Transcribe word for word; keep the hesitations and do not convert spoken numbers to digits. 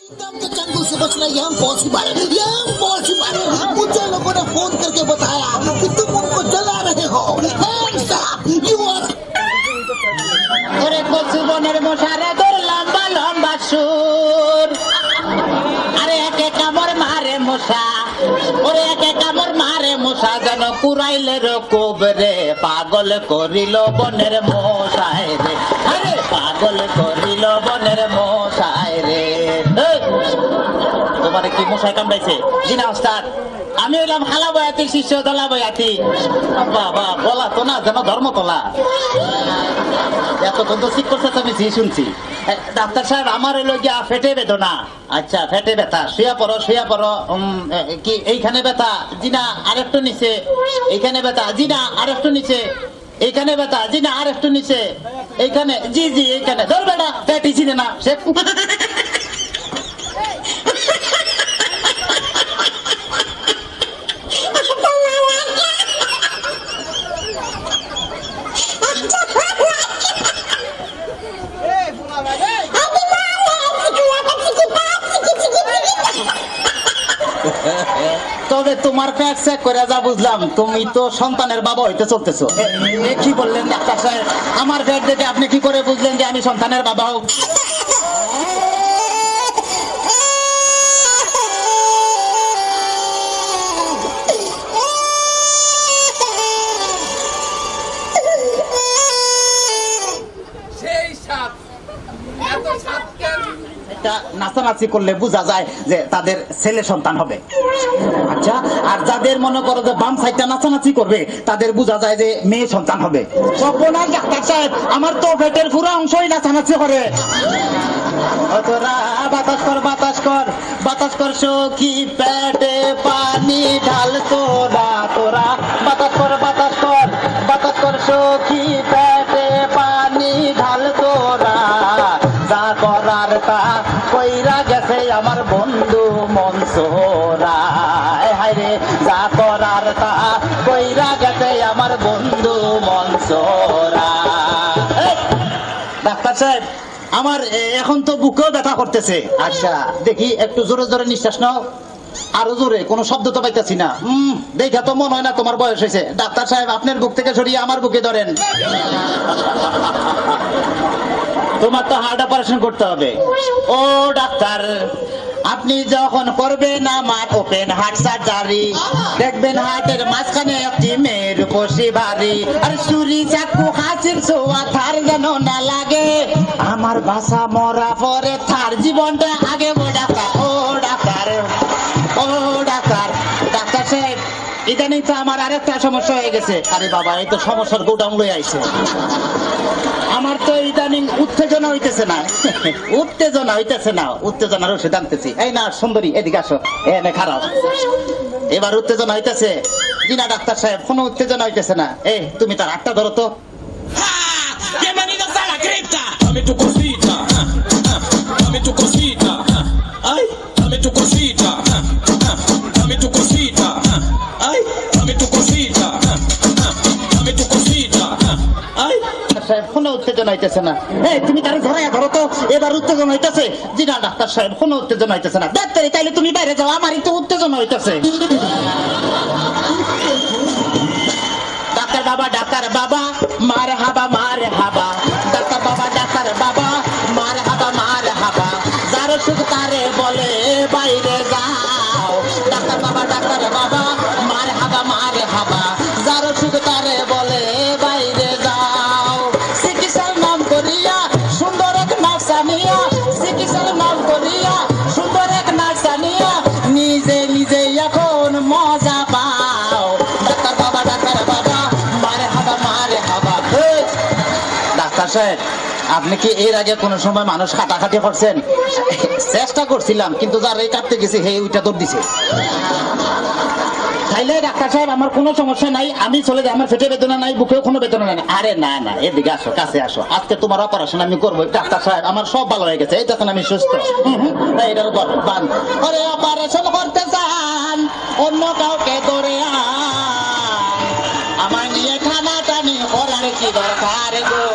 के चंगुल से बचना यह इम्पॉसिबल यह इम्पॉसिबल मुझे लोगों ने फोन करके बताया कि तुम उनको जला रहे हो हैंड्स अप यू आर ওরে কচু বনের মশারে তোর লম্বা লম্বা সুর আরে একে কামড় মারে মশা ওরে একে কামড় মারে মশা যেন কুড়াইলে রকব রে পাগল করিল বনের মশায় রে আরে পাগল করিল বনের মশায় রে তোমার কি মশাই কামড়াইছে জিনা ওস্তাদ আমি হইলাম হালা বয়াতি শিষ্য দলা বয়াতি বাবা বলা তো না যেন ধর্মতলা এতক্ষণ তো ঠিক করছে আমি জি শুনছি ডাক্তার সাহেব আমার হইলো গিয়া ফেটে বেদনা আচ্ছা ফেটে ব্যথা শুয়া পড়ো শুয়া পড়ো কি এইখানে ব্যথা জি না আরেকটু নিচে এইখানে ব্যথা জি না আরেকটু নিচে এইখানে ব্যথা জি না আরেকটু নিচে এইখানে জি জি এইখানে ধর বেটা ফেটি চিনে না সে তবে তোমার পেট চেক করে যা বুঝলাম তুমি তো সন্তানের বাবা হইতে চলতেছো কি বললেন ডাক্তার সাহেব আমার পেট দেখে আপনি কি করে বুঝলেন যে আমি সন্তানের বাবা হোক নাচানাচি করলে বোঝা যায় যে তাদের ছেলে সন্তান হবে আচ্ছা আর যাদের মনে করো যে বাম সাইডটা নাচানাচি করবে তাদের বোঝা যায় যে মেয়ে সন্তান হবে সর্বনাশ ডাক্তার সাহেব আমার তো পেটের পুরো অংশই নাচানাচি করে তোরা বাতাস কর বাতাস কর বাতাস কর সখী পেটে পানি ঢাল তোরা তোরা বাতাস কর বাতাস কর বাতাস কর সখী পেটে পানি ঢাল তোরা যা করার তা কইরা গেছে আমার বন্ধু মনসুরা হায় রে যা করার তা কইরা গেছে আমার বন্ধু মনসুরা ডাক্তার সাহেব আমার এখন তো বুকেও ব্যথা করতেছে আচ্ছা দেখি একটু জোরে জোরে নিঃশ্বাস নাও আরো জোরে কোনো শব্দ তো পাইতেছি না হম দেখা তো মনে হয় না তোমার বয়স হয়েছে ডাক্তার সাহেব আপনার বুক থেকে সরিয়ে আমার বুকে ধরেন তোমার তো হার্ট অপারেশন করতে হবে ও ডাক্তার আপনি যখন করবেন আমার ওপেন হার্ট সার্জারি দেখবেন হার্টের মাঝখানে একটি মেয়ের বসে বাড়ি আর ছুরি চাকু হাসির ছোঁয়া থার যেন না লাগে আমার বাসা মরা পরে থার জীবনটা আগে ও ডাক্তার ও ডাক্তার ও ডাক্তার ডাক্তার সাহেব ইদানিং তো আমার আরেকটা সমস্যা হয়ে গেছে আরে বাবা এই তো সমস্যার গোডাউন লয়ে আইছে আমার তো ইদানিং উত্তেজনা হইতেছে না উত্তেজনা হইতেছে না উত্তেজনার ওষুধ আনতেছি এই না সুন্দরী এদিকে আসো এনে খারাপ এবার উত্তেজনা হইতেছে জি না ডাক্তার সাহেব কোনো উত্তেজনা হইতেছে না এ তুমি তার হাতটা ধরো তো কোনো উত্তেজনা হইতেছে না এই তুমি তারে ধরাইয়া ধরো তো এবার উত্তেজনা হইতেছে জি না ডাক্তার সাহেব কোনো উত্তেজনা হইতেছে না ডাক্তার তাইলে তুমি বাইরে যাও আমারই তো উত্তেজনা হইতেছে ডাক্তার বাবা ডাক্তার বাবা মার হাবা মার হাবা ডাক্তার বাবা ডাক্তার বাবা মার হাবা মার হাবা যার সুখ তারে বলে বাইরে যাও ডাক্তার বাবা ডাক্তার বাবা মার হাবা মার হাবা যার সুখ তারে বলে বাইরে যাও চিকিৎসার নাম করিয়া সুন্দর এক নার্সানিয়া চিকিৎসার নাম করিয়া সুন্দর এক নার্সানিয়া নিজে নিজে এখন মজা পাও ডাক্তার বাবা ডাক্তার বাবা মারে হাবা মারে হাবা ডাক্তার সাহেব আপনি কি এর আগে কোন সময় মানুষ কাটাকাটি করছেন চেষ্টা করছিলাম কিন্তু যার এই কাটতে গেছে হে ওইটা দৌড় দিছে তাইলে ডাক্তার সাহেব আমার কোনো সমস্যা নাই আমি চলে যাই আমার পেটে বেদনা নাই বুকেও কোনো বেদনা নাই আরে না না এদিকে আসো কাছে আসো আজকে তোমার অপারেশন আমি করবো ডাক্তার সাহেব আমার সব ভালো হয়ে গেছে এই তখন আমি সুস্থ এইটার বান আরে অপারেশন করতে চান অন্য কাউকে ধরে আমার নিয়ে টানা টানি করার কি দরকার গো